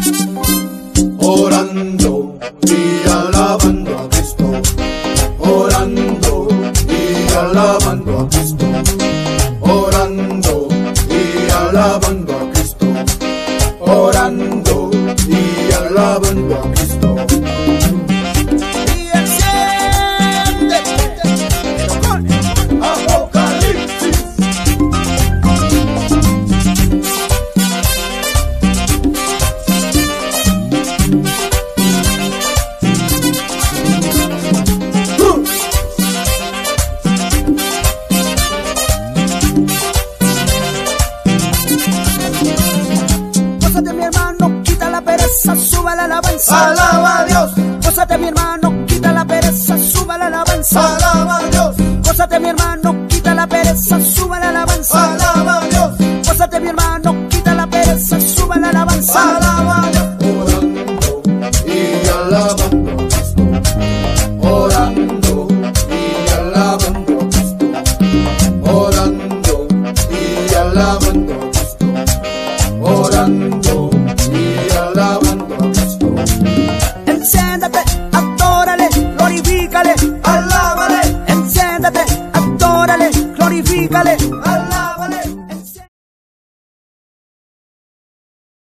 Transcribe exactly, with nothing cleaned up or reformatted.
orando y alabando a Cristo, orando y alabando a Cristo, orando y alabando a Cristo, orando y alabando a Cristo. Y enciende Apocalipsis. Gózate, mi hermano, quita la pereza, suba la alabanza. Alaba a Dios, Gózate, mi hermano, quita la pereza, suba la alabanza. alaba a Dios, Gózate, mi hermano, quita la pereza, suba la alabanza. alaba a Dios, Gózate, mi hermano, quita la pereza, suba la alabanza. alaba a Dios. Orando y alabando a Cristo, orando y alabando a Cristo, orando y alabando a Cristo, orando y alabando a Cristo. Enciéndete, adórale, glorifícale, Alábale, enciéndete, adórale, glorifícale,